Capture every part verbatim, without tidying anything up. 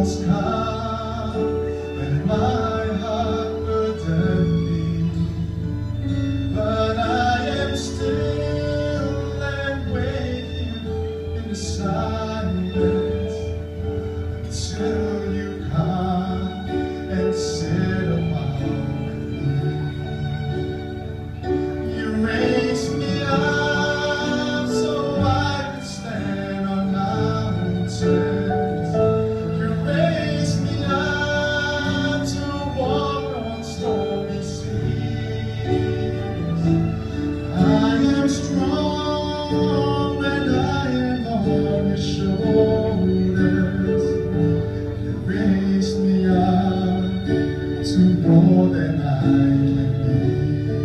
troubles come and my heart burden me, but I am still and waiting in the silence until you come and sit among me. You raise me up so I could stand on mountains. You raise me up to walk on stormy seas. I am strong when I am on your shoulders. You raise me up to more than I can be.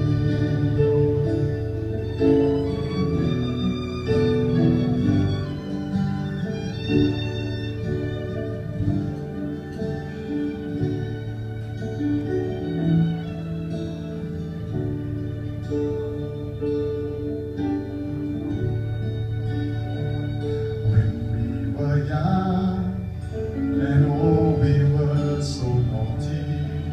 When we were young and oh, we were so naughty,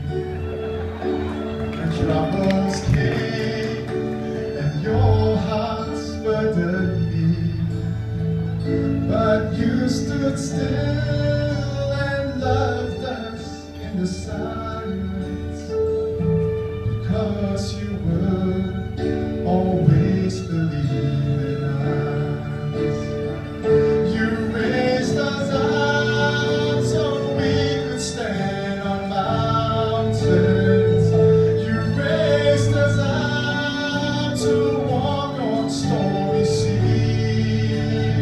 the troubles came and your hearts burdened me, but you stood still and loved us in the silence, because you would always believe in us. You raised us up so we could stand on mountains. You raised us up to walk on stormy seas.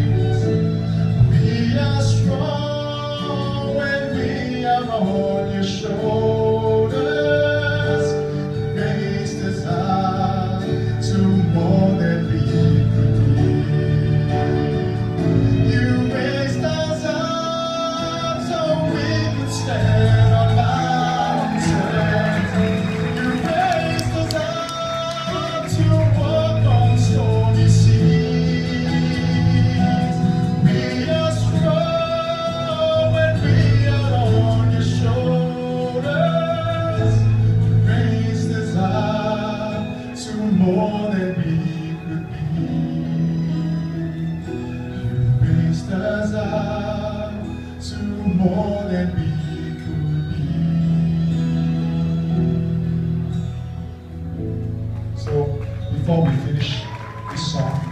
We are strong when we are on your shoulders. You raised us up to more than we could be. You raised us up so we could stand on mountains. You raised us up to walk on stormy seas. We are strong when we are on your shoulders. You raised us up to more than we could be. You raised us up to more than we could be. So before we finish this song,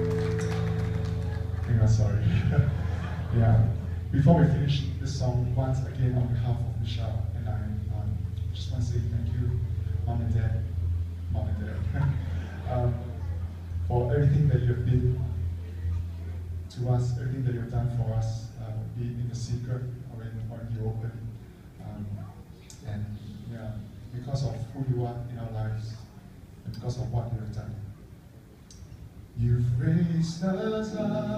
hang on, sorry. Yeah, before we finish this song, once again on behalf of Michelle and I, um, just want to say thank you, Mom and Dad, Mom and Dad, um, for everything that you have been to us, everything that you've done for us, uh, be it in the secret or in, or in the open. Um, and yeah, because of who you are in our lives, and because of what you have done. You've raised us up